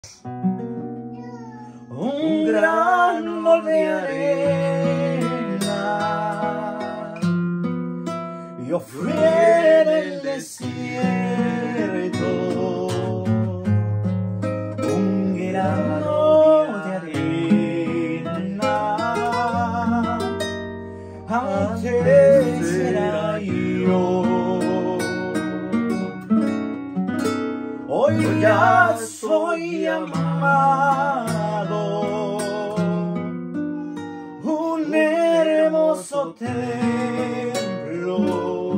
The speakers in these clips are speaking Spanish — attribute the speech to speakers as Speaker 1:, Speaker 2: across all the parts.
Speaker 1: Un grano de arena, yo fui en el desierto. Un grano de arena, antes era yo. Hoy ya soy amado, un hermoso templo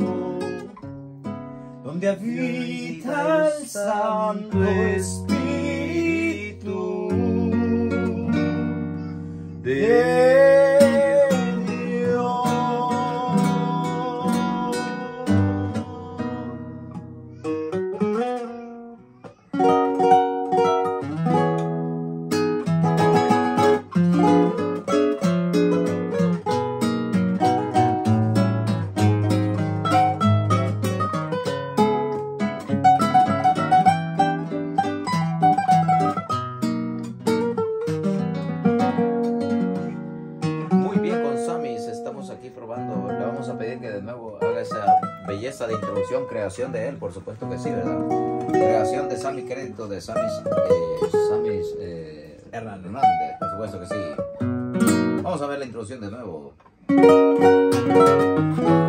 Speaker 1: donde habita el Santo Espíritu de aquí probando. Le vamos a pedir que de nuevo haga esa belleza de introducción, creación de él, por supuesto que sí, ¿verdad? Creación de Sammy Crédito, de Sammy Hernández, por supuesto que sí. Vamos a ver la introducción de nuevo.